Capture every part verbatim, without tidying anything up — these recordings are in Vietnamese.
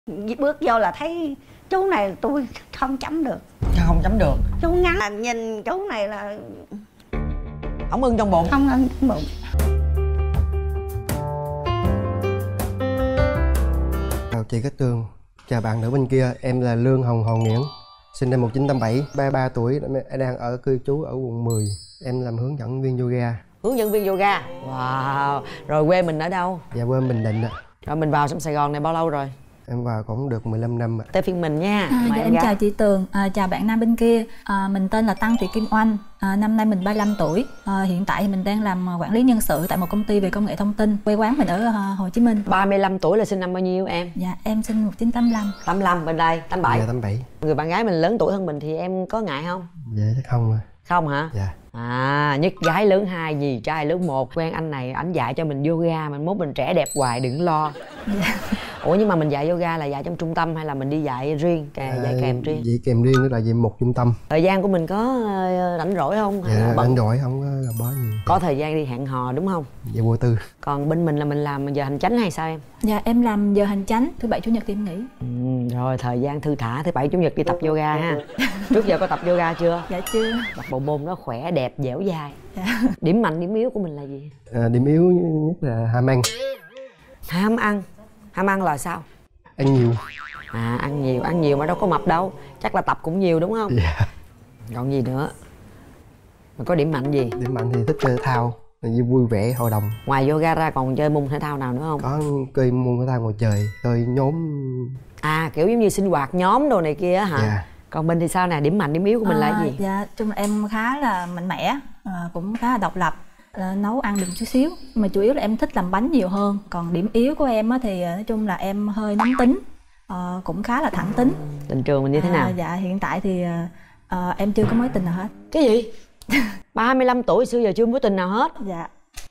Bước vô là thấy chú này tôi không chấm được. Không chấm được. Chú ngắn, nhìn chú này là không ưng trong bụng. Không ưng trong bụng. Chào chị Cát Tường, chào bạn nữ bên kia. Em là Lương Hồng Hòn Nguyễn, sinh năm một nghìn chín trăm tám mươi bảy, ba mươi ba tuổi, đang ở cư trú ở quận mười. Em làm hướng dẫn viên yoga. Hướng dẫn viên yoga. Wow. Rồi quê mình ở đâu? Dạ quê Bình Định ạ. Rồi mình vào trong Sài Gòn này bao lâu rồi? Em vào cũng được mười lăm năm ạ. Tới phiên mình nha. À, dạ, em, em chào chị Tường, à, chào bạn nam bên kia. à, Mình tên là Tăng Thị Kim Oanh, à, năm nay mình ba mươi lăm tuổi. à, Hiện tại mình đang làm quản lý nhân sự tại một công ty về công nghệ thông tin. Quê quán mình ở uh, Hồ Chí Minh. Ba mươi lăm tuổi là sinh năm bao nhiêu em? Dạ em sinh một nghìn chín trăm tám mươi lăm. tám mươi lăm bên đây, tám mươi bảy. Dạ tám mươi bảy. Người bạn gái mình lớn tuổi hơn mình thì em có ngại không? Dạ chắc không ạ. Không hả? Dạ. À, nhất gái lớn hai, gì trai lớn một. Quen anh này, ảnh dạy cho mình yoga, mình mốt mình trẻ đẹp hoài, đừng lo. Dạ. Ủa nhưng mà mình dạy yoga là dạy trong trung tâm hay là mình đi dạy riêng, dạy à, kèm riêng? Dạy kèm riêng, tức là dạy một trung tâm. Thời gian của mình có rảnh rỗi không? Hay Dạ là rảnh rỗi, không có là bó nhiều. Có thời gian đi hẹn hò đúng không? Dạ vô tư. Còn bên mình là mình làm giờ hành chánh hay sao em? Dạ em làm giờ hành chánh, thứ bảy chủ nhật thì em nghỉ. Ừ, rồi thời gian thư thả thứ bảy chủ nhật đi tập yoga ha. Trước giờ có tập yoga chưa? Dạ chưa. Tập bộ môn nó khỏe đẹp dẻo dai. Dạ. Điểm mạnh điểm yếu của mình là gì? À, điểm yếu nhất là ham ăn. Ham ăn. Ham ăn là sao? Ăn nhiều. À ăn nhiều, ăn nhiều mà đâu có mập đâu. Chắc là tập cũng nhiều đúng không? Dạ. Còn gì nữa? Mình có điểm mạnh gì? Điểm mạnh thì thích chơi thể thao, vui vẻ, hội đồng. Ngoài yoga ra còn chơi môn thể thao nào nữa không? Có chơi môn thể thao ngoài trời, chơi nhóm. À kiểu giống như sinh hoạt nhóm đồ này kia hả? Dạ. Còn mình thì sao nè, điểm mạnh điểm yếu của mình à, là gì? Dạ chung là em khá là mạnh mẽ, à, cũng khá là độc lập, à, nấu ăn được chút xíu. Nhưng mà chủ yếu là em thích làm bánh nhiều hơn. Còn điểm yếu của em á, thì nói chung là em hơi nóng tính, à, cũng khá là thẳng tính. Tình trường mình như thế nào? À, dạ hiện tại thì à, em chưa có mối tình nào hết. Cái gì? ba mươi lăm tuổi xưa giờ chưa mối tình nào hết? Dạ.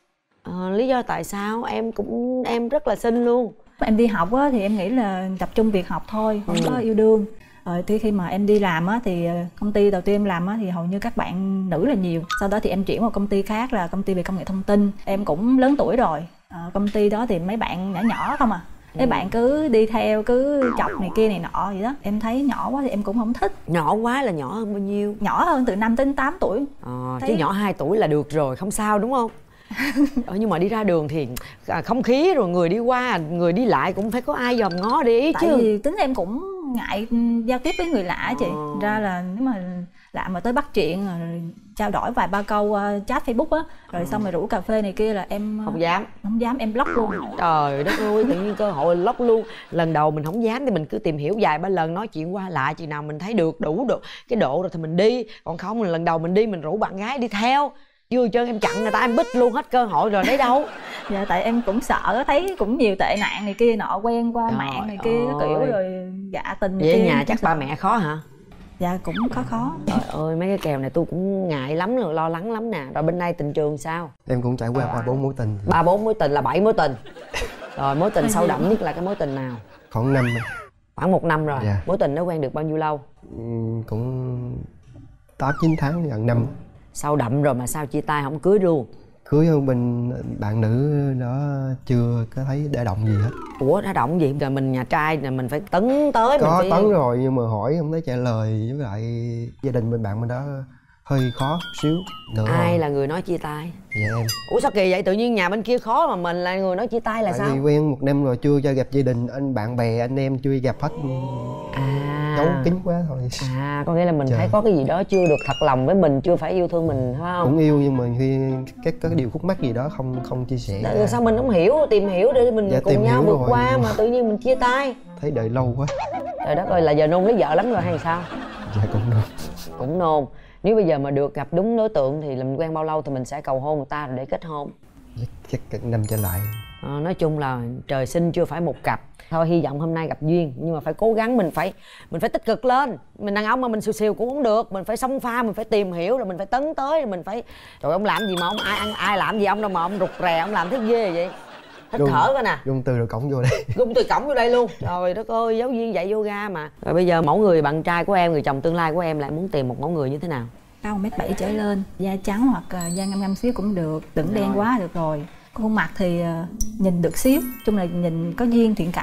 À, lý do tại sao? Em cũng em rất là xinh luôn. Em đi học á, thì em nghĩ là tập trung việc học thôi, không ừ. có yêu đương. Rồi thì khi mà em đi làm á, thì công ty đầu tiên em làm á, thì hầu như các bạn nữ là nhiều. Sau đó thì em chuyển vào công ty khác là công ty về công nghệ thông tin. Em cũng lớn tuổi rồi, à, công ty đó thì mấy bạn nhỏ nhỏ không à. Mấy ừ. bạn cứ đi theo, cứ chọc này kia này nọ vậy đó. Em thấy nhỏ quá thì em cũng không thích. Nhỏ quá là nhỏ hơn bao nhiêu? Nhỏ hơn từ năm đến tám tuổi. À, thấy... chứ nhỏ hai tuổi là được rồi, không sao đúng không? ờ, nhưng mà đi ra đường thì không khí rồi người đi qua người đi lại cũng phải có ai dòm ngó để ý. Tại chứ vì tính em cũng ngại giao tiếp với người lạ chị. ờ. Ra là nếu mà lạ mà tới bắt chuyện rồi trao đổi vài ba câu uh, chat Facebook á, rồi ờ. xong rồi rủ cà phê này kia là em không dám. Không dám, em block luôn. Trời đất ơi, tự nhiên cơ hội block luôn. Lần đầu mình không dám thì mình cứ tìm hiểu vài ba lần, nói chuyện qua lại, chừng nào mình thấy được đủ được cái độ rồi thì mình đi. Còn không lần đầu mình đi mình rủ bạn gái đi theo, chưa chân em chặn người ta em bích luôn hết cơ hội rồi đấy đâu. Dạ tại em cũng sợ, thấy cũng nhiều tệ nạn này kia nọ, quen qua Trời mạng này kia ơi. kiểu rồi dạ tình này vậy kia. Nhà chắc ba mẹ khó hả? Dạ cũng khó khó. Trời ơi mấy cái kèo này tôi cũng ngại lắm rồi, lo lắng lắm nè. Rồi bên đây tình trường sao? Em cũng trải qua ba bốn mối tình. Ba bốn mối tình là bảy mối tình. Rồi mối tình sâu đậm nhất là cái mối tình nào? Khoảng năm. Khoảng một năm rồi. Dạ. Mối tình nó quen được bao nhiêu lâu? Ừ, cũng tám chín tháng, gần năm. Sâu đậm rồi mà sao chia tay không cưới luôn? Cưới hơn bên bạn nữ đó chưa có thấy đả động gì hết. Ủa đả động gì? Rồi mình nhà trai là mình phải tấn tới. Có mình phải... tấn rồi nhưng mà hỏi không thấy trả lời, với lại gia đình bên bạn bên đó hơi khó một xíu nữa. Ai rồi. là người nói chia tay? Dạ em. Ủa sao kỳ vậy? Tự nhiên nhà bên kia khó mà mình là người nói chia tay là tại sao? vì quen một năm rồi chưa cho gặp gia đình, anh bạn bè anh em chưa gặp hết. À, giấu kín quá thôi. À có nghĩa là mình Trời. thấy có cái gì đó chưa được thật lòng với mình, chưa phải yêu thương mình phải không? Cũng yêu nhưng mà khi các cái điều khúc mắc gì đó không không chia sẻ. Tại sao mình không hiểu, tìm hiểu để mình Dạ, cùng nhau vượt rồi. qua mà tự nhiên mình chia tay? Thấy đợi lâu quá. Trời đất ơi, là giờ nôn lấy vợ lắm rồi hay sao? Dạ cũng được. Cũng nôn. Nếu bây giờ mà được gặp đúng đối tượng thì mình quen bao lâu thì mình sẽ cầu hôn người ta rồi để kết hôn? Chắc cả năm trở lại. À, nói chung là trời sinh chưa phải một cặp. Thôi hy vọng hôm nay gặp duyên, nhưng mà phải cố gắng, mình phải mình phải tích cực lên. Mình đàn ông mà mình xìu xìu cũng không được, mình phải xông pha, mình phải tìm hiểu, rồi mình phải tấn tới, rồi mình phải. Trời ông làm gì mà ông ai ăn ai làm gì ông đâu mà ông rụt rè, ông làm thế ghê vậy? Hít thở coi nè. Dung từ rồi cổng vô đây. Dung từ cổng vô đây luôn. Trời đất ơi, giáo viên dạy yoga mà. Rồi bây giờ mẫu người bạn trai của em, người chồng tương lai của em lại muốn tìm một mẫu người như thế nào? Cao một mét bảy trở lên, da trắng hoặc da ngăm ngăm xíu cũng được, đừng đen quá được rồi. Khuôn mặt thì nhìn được xíu, chung là nhìn có duyên thiện cảm.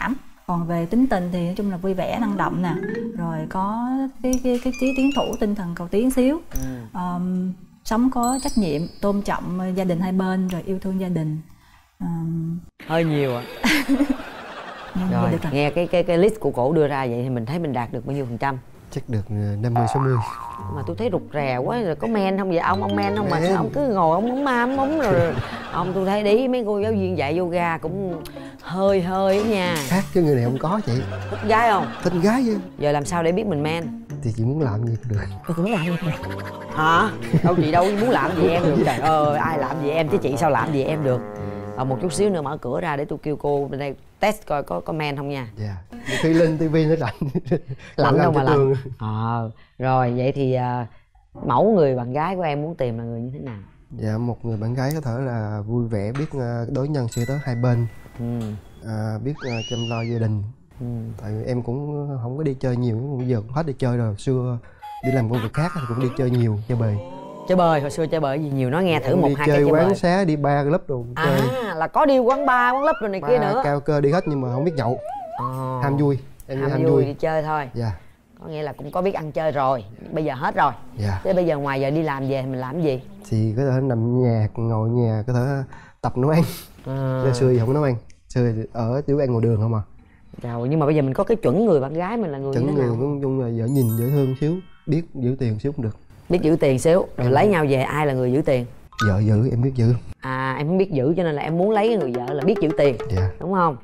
Còn về tính tình thì nói chung là vui vẻ, năng động nè, rồi có cái cái cái trí tiến thủ, tinh thần cầu tiến xíu. Ừ. Um, sống có trách nhiệm, tôn trọng gia đình hai bên, rồi yêu thương gia đình. Um... hơi nhiều ạ. À. Rồi nghe cái cái cái list của cổ đưa ra vậy thì mình thấy mình đạt được bao nhiêu phần trăm? Chắc được năm mươi sáu mươi. Mà tôi thấy rụt rè quá, rồi có men không vậy ông? Ông men không mà sao ông cứ ngồi ông muốn ma móng rồi. Ông tôi thấy đi mấy cô giáo viên dạy yoga cũng hơi hơi á nha. Khác chứ người này không có chị. Thích gái không? Thích gái chứ. Giờ làm sao để biết mình men? Thì chị muốn làm gì cũng được. Tôi cũng muốn làm gì cũng được. Hả? Đâu chị đâu muốn làm gì em được. Trời ơi ai làm gì em chứ chị sao làm gì em được. Ờ, một chút xíu nữa mở cửa ra để tôi kêu cô bên đây test coi có có men không nha. Dạ. Yeah. Khi lên tivi nó lạnh. Lạnh đâu mà lạnh. Ờ, rồi vậy thì uh, mẫu người bạn gái của em muốn tìm là người như thế nào? Dạ, một người bạn gái có thể là vui vẻ, biết uh, đối nhân xử thế hai bên. Ừ. À, biết uh, chăm lo gia đình. Ừ. Tại vì em cũng không có đi chơi nhiều, bây giờ cũng hết đi chơi rồi. Xưa đi làm công việc khác thì cũng đi chơi nhiều, chơi bời. Chơi bời, hồi xưa chơi bời gì nhiều, nó nghe thử một hai cái chơi chơi quán bời. xá, đi bar club đồ chơi. À, là có đi quán bar, quán club rồi này bar, kia nữa. Cao cơ đi hết nhưng mà không biết nhậu. À, ham vui. Em ham, ham vui, vui đi chơi thôi. Dạ. Có nghĩa là cũng có biết ăn chơi rồi, bây giờ hết rồi. Dạ. Thế bây giờ ngoài giờ đi làm về mình làm cái gì? Thì có thể nằm nhà, ngồi nhà, có thể tập nấu ăn. À. Chứ xưa thì không nấu ăn, xưa thì ở tiểu ăn ngồi đường không à. Rồi, nhưng mà bây giờ mình có cái chuẩn người bạn gái mình là người chuẩn như thế người nào? cũng chung là dễ nhìn, dễ thương xíu, biết giữ tiền xíu cũng được. Biết giữ tiền xíu, rồi ừ. lấy nhau về ai là người giữ tiền? Vợ giữ, em biết giữ. À, em không biết giữ cho nên là em muốn lấy người vợ là biết giữ tiền. Dạ. Đúng không?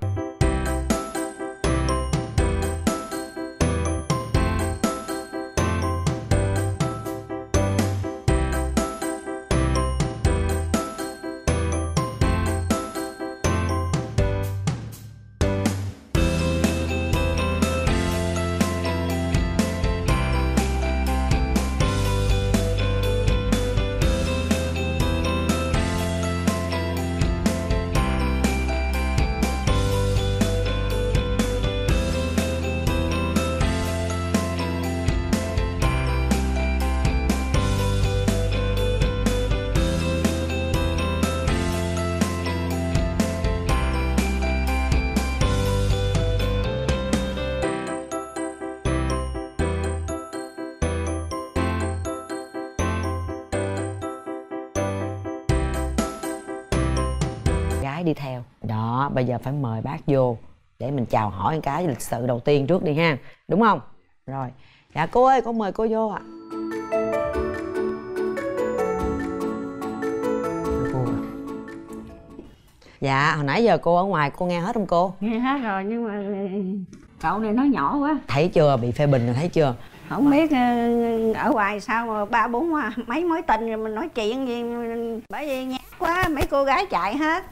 Đi theo đó, bây giờ phải mời bác vô để mình chào hỏi cái lịch sự đầu tiên trước đi ha, đúng không? Rồi, dạ cô ơi, con mời cô vô ạ. Cô. Dạ, hồi nãy giờ cô ở ngoài cô nghe hết không cô? Nghe hết rồi nhưng mà cậu này nói nhỏ quá. Thấy chưa, bị phê bình rồi thấy chưa? Không biết ở ngoài sao mà ba bốn mấy mối tình rồi mình nói chuyện gì, bởi vì nhát quá mấy cô gái chạy hết.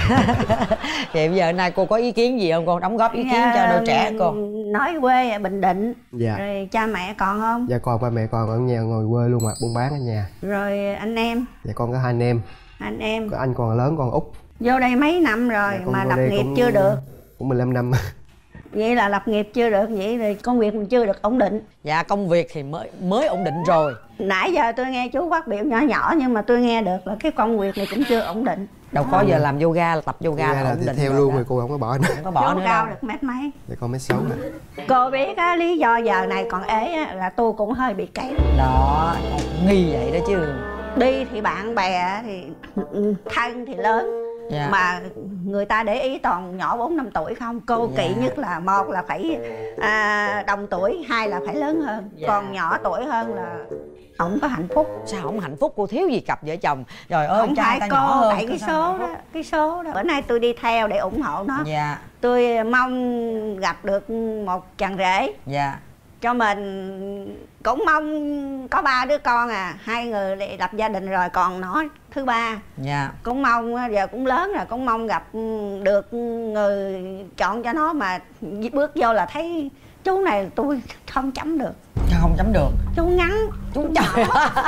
Vậy bây giờ nay cô có ý kiến gì không con, đóng góp ý kiến cho đôi trẻ cô? Nói quê ở Bình Định. Dạ. Rồi cha mẹ còn không? Dạ còn ba mẹ còn ở nhà, ngồi quê luôn mà buôn bán ở nhà. Rồi anh em? Dạ con có hai anh em. Anh em? Có anh còn lớn, con út. Vô đây mấy năm rồi dạ, mà lập nghiệp cũng, chưa được. Cũng mười lăm năm. Vậy là lập nghiệp chưa được, vậy thì công việc mình chưa được ổn định. Dạ công việc thì mới mới ổn định rồi. Nãy giờ tôi nghe chú phát biểu nhỏ nhỏ nhưng mà tôi nghe được là cái công việc này cũng chưa ổn định. Đâu có, giờ làm yoga, tập yoga, yoga là ổn định theo luôn rồi, cô không có bỏ nữa. Không có bỏ chú nữa cao đâu. Được mét mấy? Dạ con mét sáu rồi. Cô biết á, lý do giờ này còn ế á, là tôi cũng hơi bị cấy. Đó, con nghi vậy đó chứ. Đi thì bạn bè thì thân thì lớn. Dạ. Mà người ta để ý toàn nhỏ bốn năm tuổi không. Cô dạ. Kỵ nhất là một là phải à, đồng tuổi, hai là phải lớn hơn. Dạ. Còn nhỏ tuổi hơn là không có hạnh phúc. Sao không hạnh phúc, cô thiếu gì cặp vợ chồng? Trời ơi, không phải cô, tại cái số đó, cái số đó. Bữa nay tôi đi theo để ủng hộ nó. Dạ. Tôi mong gặp được một chàng rể. Dạ. Cho mình cũng mong có ba đứa con à, hai người để lập gia đình rồi còn nó thứ ba. Dạ. Cũng mong giờ cũng lớn rồi, cũng mong gặp được người chọn cho nó, mà bước vô là thấy chú này tôi không chấm được. Không chấm được. Chú ngắn, chú trời.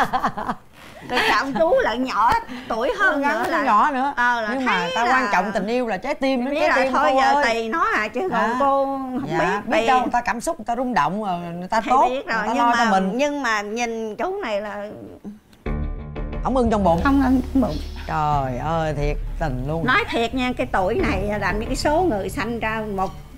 Cái trọng chú lại nhỏ tuổi hơn nữa là nhỏ nữa. Ờ, là nhưng mà ta là... quan trọng tình yêu là trái tim, biết trái rồi, tim thôi cô giờ ơi. tùy nó à chứ còn à. Cô không dạ, biết. Biết đâu người ta cảm xúc, người ta rung động rồi người ta thì tốt, biết rồi, người ta nhưng lo mà cho mình. Nhưng mà nhìn chú này là không ưng trong bụng. Không ưng trong bụng. Trời ơi thiệt tình luôn. Nói thiệt nha, cái tuổi này làm như cái số người sanh ra một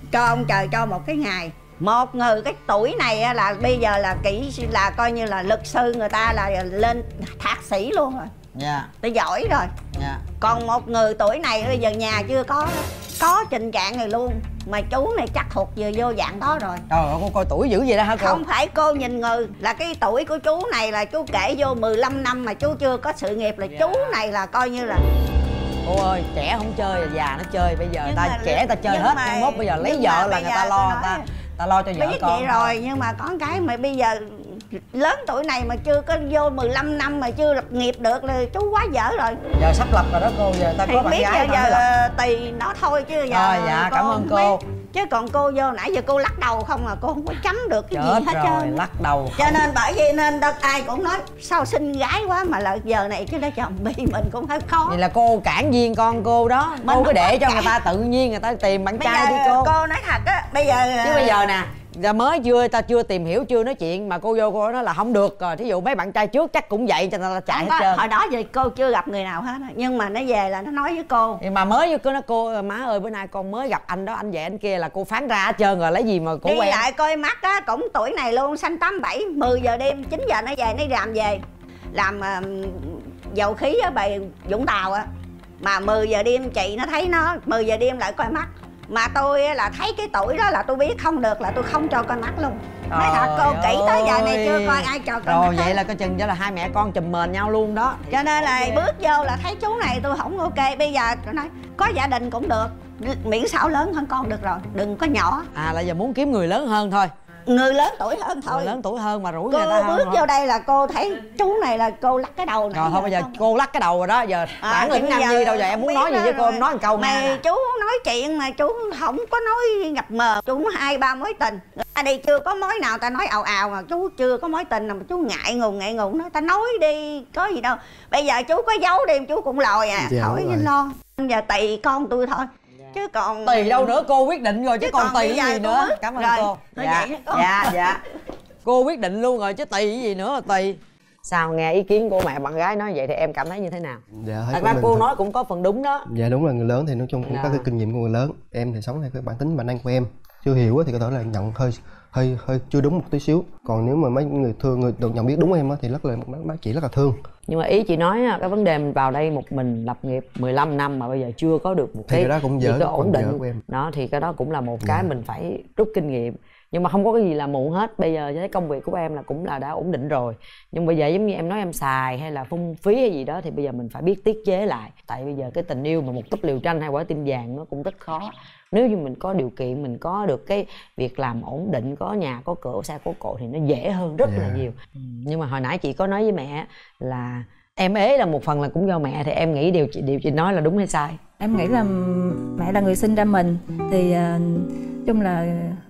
cho ông trời cho một cái ngày. Một người cái tuổi này là bây giờ là kỹ là coi như là luật sư, người ta là lên thạc sĩ luôn rồi. Dạ. Tôi giỏi rồi. Dạ. Còn một người tuổi này bây giờ nhà chưa có có trình trạng này luôn. Mà chú này chắc thuộc vừa vô dạng đó rồi. Trời ơi, cô coi tuổi dữ vậy đó hả cô? Không phải cô nhìn người, là cái tuổi của chú này là chú kể vô mười lăm năm mà chú chưa có sự nghiệp, là dạ. Chú này là coi như là cô ơi, trẻ không chơi là già nó chơi. Bây giờ nhưng ta mà, trẻ ta chơi hết, nhưng mốt bây giờ lấy vợ là người ta lo, nói, ta ta lo cho vợ biết con. Biết vậy rồi, nhưng mà có cái mà bây giờ lớn tuổi này mà chưa có vô mười lăm năm mà chưa lập nghiệp được là chú quá dở rồi. Giờ sắp lập rồi đó cô, giờ ta thì có bạn gái giờ, giờ tùy nó thôi chứ giờ. Rồi, dạ, cảm ơn cô. Biết. Chứ còn cô vô nãy giờ cô lắc đầu không à, cô không có chấm được cái chết gì hết rồi, trơn. Lắc đầu cho nên bởi vì nên đất ai cũng nói sao xinh gái quá mà là giờ này chứ lấy chồng bị mình cũng hơi khó. Vậy là cô cản viên con cô đó, mình cô cứ để cho cản. Người ta tự nhiên người ta tìm bạn bây trai đi cô. Cô nói thật á, bây giờ chứ bây giờ nè, giờ mới chưa, ta chưa tìm hiểu, chưa nói chuyện mà cô vô cô nói là không được rồi. Thí dụ mấy bạn trai trước chắc cũng vậy cho nên là chạy hết trơn. Hồi đó giờ cô chưa gặp người nào hết, nhưng mà nó về là nó nói với cô. Thì mà mới vô cô nói cô má ơi bữa nay con mới gặp anh đó, anh về anh kia, là cô phán ra hết trơn rồi, lấy gì mà cô đi quen. Lại coi mắt á, cũng tuổi này luôn, sanh tám bảy, mười giờ đêm, chín giờ nó về, nó làm về làm uh, dầu khí ở bề Vũng Tàu á. Mà mười giờ đêm chị nó thấy nó, mười giờ đêm lại coi mắt. Mà tôi là thấy cái tuổi đó là tôi biết không được là tôi không cho coi mắt luôn. Nói thật cô kỹ tới giờ này chưa coi ai cho coi rồi mắt. Vậy là coi chừng cho là hai mẹ con chùm mền nhau luôn đó. Cho nên là bước vô là thấy chú này tôi không ok. Bây giờ tôi nói có gia đình cũng được, miễn sao lớn hơn con được rồi, đừng có nhỏ. À là giờ muốn kiếm người lớn hơn thôi. Người lớn tuổi hơn thôi. Người lớn tuổi hơn mà rủi cô người ta bước hơn vô đây là cô thấy chú này là cô lắc cái đầu này. Rồi thôi bây giờ cô lắc cái đầu rồi đó. Giờ à, bản lĩnh Nam Nhi đâu giờ em muốn nói gì với cô, em nói một câu mà nè. Chú nói chuyện mà chú không có nói nhập mờ. Chú hai ba mối tình, ở đây chưa có mối nào ta nói ào ào mà chú chưa có mối tình nào mà chú ngại ngùng ngại ngùng nói ta nói đi có gì đâu. Bây giờ chú có giấu đi chú cũng lòi à. Dạ, hỏi nên lo. Giờ tùy con tôi thôi. Chứ còn tùy đâu nữa, cô quyết định rồi chứ, chứ còn, còn tùy cái gì nữa. Cảm ơn rồi, cô. Dạ, dạ, dạ. Cô quyết định luôn rồi chứ tùy cái gì nữa, tùy. Sao nghe ý kiến của mẹ bạn gái nói vậy thì em cảm thấy như thế nào? Dạ, thật ra cô thật... nói cũng có phần đúng đó. Dạ đúng là người lớn thì nói chung cũng dạ. có cái kinh nghiệm của người lớn. Em thì sống theo cái bản tính bản năng của em. Chưa hiểu thì có thể là nhận hơi hơi hơi chưa đúng một tí xíu. Còn nếu mà mấy người thương, người được nhận biết đúng em thì rất là bác chị rất là thương. Nhưng mà ý chị nói cái vấn đề mình vào đây một mình lập nghiệp mười lăm năm mà bây giờ chưa có được một thì cái, cái đó cũng dở, cái ổn định của em. Đó thì cái đó cũng là một cái dạ. mình phải rút kinh nghiệm. Nhưng mà không có cái gì là muộn hết. Bây giờ với công việc của em là cũng là đã ổn định rồi. Nhưng bây giờ giống như em nói em xài hay là phung phí hay gì đó thì bây giờ mình phải biết tiết chế lại. Tại bây giờ cái tình yêu mà một túp liều tranh hay quả tim vàng nó cũng rất khó. Nếu như mình có điều kiện, mình có được cái việc làm ổn định, có nhà, có cửa, xe, có cộ thì nó dễ hơn rất yeah. là nhiều. ừ. Nhưng mà hồi nãy chị có nói với mẹ là em ế là một phần là cũng do mẹ, thì em nghĩ điều chị điều chị nói là đúng hay sai? Em nghĩ là mẹ là người sinh ra mình thì uh, chung là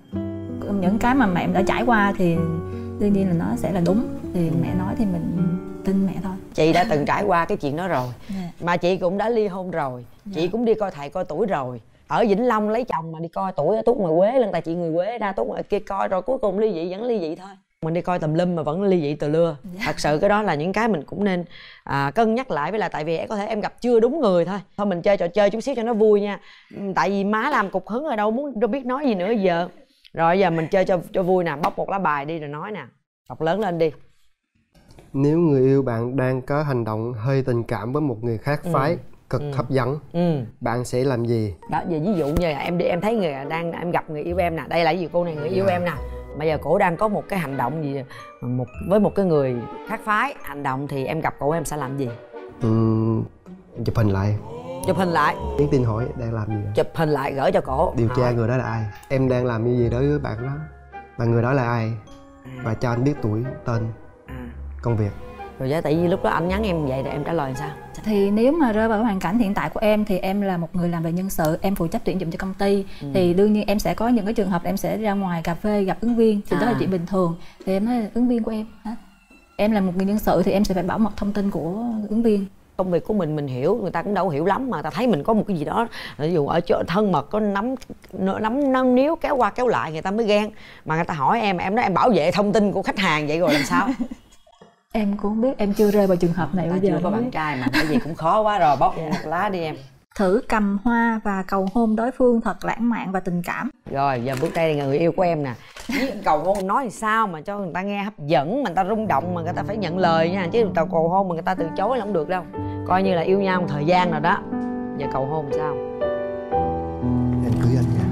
những cái mà mẹ em đã trải qua thì đương nhiên là nó sẽ là đúng. Thì mẹ nói thì mình tin mẹ thôi. Chị đã từng trải qua cái chuyện đó rồi. yeah. Mà chị cũng đã ly hôn rồi. yeah. Chị cũng đi coi thầy coi tuổi rồi. Ở Vĩnh Long lấy chồng mà đi coi tuổi Tuốt ngoài Quế lần, tại chị người Quế ra Tuốt ngoài kia coi rồi cuối cùng ly dị vẫn ly dị thôi. Mình đi coi tùm lum mà vẫn ly dị từ lưa. yeah. Thật sự cái đó là những cái mình cũng nên à, cân nhắc lại. Với là tại vì có thể em gặp chưa đúng người thôi. Thôi mình chơi trò chơi chút xíu cho nó vui nha. Tại vì má làm cục hứng ở đâu muốn đâu biết nói gì nữa giờ. Rồi giờ mình chơi cho cho vui nè, bóc một lá bài đi rồi nói nè. Đọc lớn lên đi. Nếu người yêu bạn đang có hành động hơi tình cảm với một người khác phái ừ. cực ừ. hấp dẫn, ừ. bạn sẽ làm gì? Đó, giờ ví dụ như là em đi em thấy người đang em gặp người yêu em nè, đây là cái gì cô này người yêu em nè. Bây giờ cổ đang có một cái hành động gì một với một cái người khác phái hành động thì em gặp cổ em sẽ làm gì? Ừ, chụp hình lại. Chụp hình lại. Nhắn tin hỏi đang làm gì đó. Chụp hình lại gửi cho cổ. Điều tra à. người đó là ai, em đang làm như gì đối với bạn đó, và người đó là ai, à. và cho anh biết tuổi, tên, à. công việc. Rồi giá tại vì lúc đó anh nhắn em vậy thì em trả lời sao? Thì nếu mà rơi vào hoàn cảnh hiện tại của em thì em là một người làm về nhân sự, em phụ trách tuyển dụng cho công ty. ừ. Thì đương nhiên em sẽ có những cái trường hợp em sẽ ra ngoài cà phê gặp ứng viên thì à. đó là chuyện bình thường. Thì em nói ứng viên của em hả? Em là một người nhân sự thì em sẽ phải bảo mật thông tin của ứng viên. Công việc của mình mình hiểu, người ta cũng đâu hiểu lắm mà ta thấy mình có một cái gì đó ví dụ ở chỗ thân mật có nắm nắm nắm níu kéo qua kéo lại người ta mới ghen. Mà người ta hỏi em em nói em bảo vệ thông tin của khách hàng vậy rồi làm sao? Em cũng không biết, em chưa rơi vào trường hợp này bây giờ. Chưa có bạn trai mà cái gì cũng khó quá rồi, bóc một lá đi em. Thử cầm hoa và cầu hôn đối phương thật lãng mạn và tình cảm. Rồi giờ bước đây là người yêu của em nè. Cầu hôn nói thì sao mà cho người ta nghe hấp dẫn, mà người ta rung động, mà người ta phải nhận lời nha. Chứ người ta cầu hôn mà người ta từ chối là không được đâu. Coi như là yêu nhau một thời gian nào đó. Giờ cầu hôn sao? Em cưới anh nha.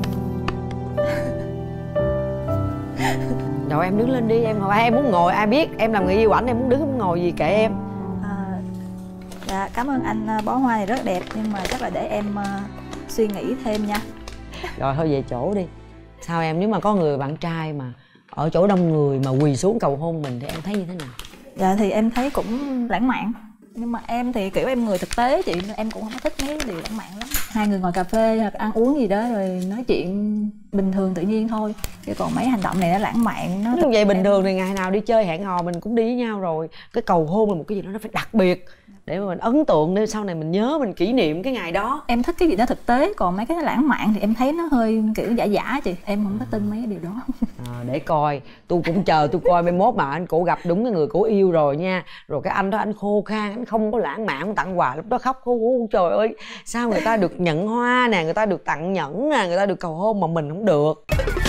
Rồi em đứng lên đi em, hoặc em muốn ngồi ai biết em làm người yêu ảnh, em muốn đứng muốn ngồi gì kệ em. À, dạ cảm ơn anh, bó hoa này rất đẹp nhưng mà chắc là để em uh, suy nghĩ thêm nha. Rồi thôi về chỗ đi. Sao em, nếu mà có người bạn trai mà ở chỗ đông người mà quỳ xuống cầu hôn mình thì em thấy như thế nào? Dạ thì em thấy cũng lãng mạn. Nhưng mà em thì kiểu em người thực tế chị, nên em cũng không có thích mấy điều lãng mạn lắm. Hai người ngồi cà phê hoặc ăn uống gì đó rồi nói chuyện bình thường tự nhiên thôi. Chứ còn mấy hành động này nó lãng mạn, nó... Như vậy bình thường thì ngày nào đi chơi hẹn hò mình cũng đi với nhau rồi. Cái cầu hôn là một cái gì đó nó phải đặc biệt để mà mình ấn tượng, để sau này mình nhớ, mình kỷ niệm cái ngày đó. Em thích cái gì đó thực tế, còn mấy cái lãng mạn thì em thấy nó hơi kiểu giả giả chị. Em không có tin mấy cái điều đó. À, để coi, tôi cũng chờ tôi coi mai mốt mà anh cổ gặp đúng cái người cổ yêu rồi nha. Rồi cái anh đó anh khô khan, anh không có lãng mạn, anh tặng quà lúc đó khóc hú hú. Trời ơi, sao người ta được nhận hoa nè, người ta được tặng nhẫn nè, người ta được cầu hôn mà mình không được.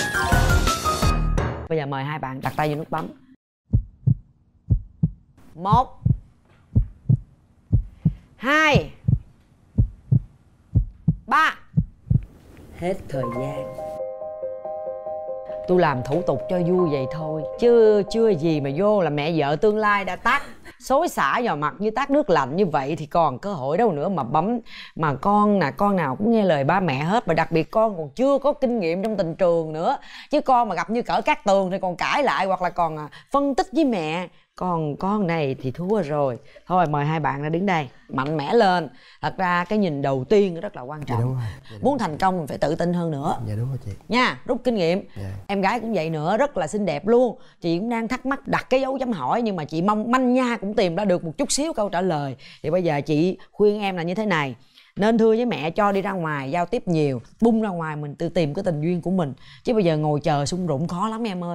Bây giờ mời hai bạn đặt tay vô nút bấm. Một, hai, ba. Hết thời gian. Tôi làm thủ tục cho vui vậy thôi, chứ chưa gì mà vô là mẹ vợ tương lai đã tát xối xả vào mặt như tát nước lạnh như vậy thì còn cơ hội đâu nữa mà bấm. Mà con nè, con nào cũng nghe lời ba mẹ hết, mà đặc biệt con còn chưa có kinh nghiệm trong tình trường nữa. Chứ con mà gặp như Cỡ Cát Tường thì còn cãi lại hoặc là còn phân tích với mẹ. Còn con này thì thua rồi. Thôi mời hai bạn ra đứng đây, mạnh mẽ lên. Thật ra cái nhìn đầu tiên rất là quan trọng. Dạ đúng rồi. Dạ đúng. Muốn thành công mình phải tự tin hơn nữa. Dạ đúng rồi chị. Nha, rút kinh nghiệm. Dạ. Em gái cũng vậy nữa, rất là xinh đẹp luôn. Chị cũng đang thắc mắc đặt cái dấu chấm hỏi, nhưng mà chị mong manh nha cũng tìm ra được một chút xíu câu trả lời. Thì bây giờ chị khuyên em là như thế này: nên thưa với mẹ, cho đi ra ngoài giao tiếp nhiều, bung ra ngoài mình tự tìm cái tình duyên của mình. Chứ bây giờ ngồi chờ sung rụng khó lắm em ơi.